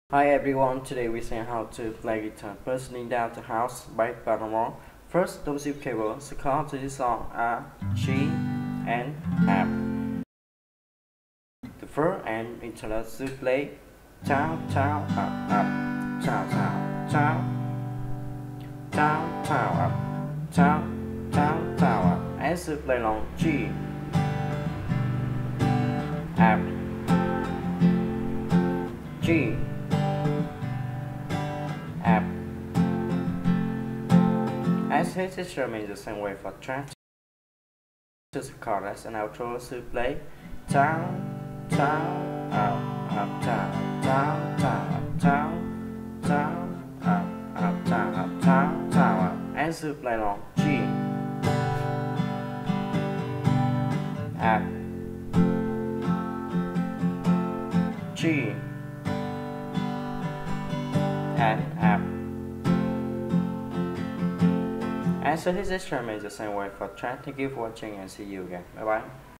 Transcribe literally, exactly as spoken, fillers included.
Hi everyone, today we see how to play guitar Personally Down the House by Paramore. First, the music cables, the chords to this song are G and F. The first and interlude to play Chow, chow, up, up, chow, chow, chow, chow, chow, up, chow, chow, chow, up, and to play long G, F, G, F. As his instrument is the same way for track to the chorus and outro to play down, down, up, up, down, down, down, down, down, up, up, down, up, down, down, up, and to play long G, F, G, and F. And so his instrument is the same way for track. Thank you for watching and see you again. Bye bye.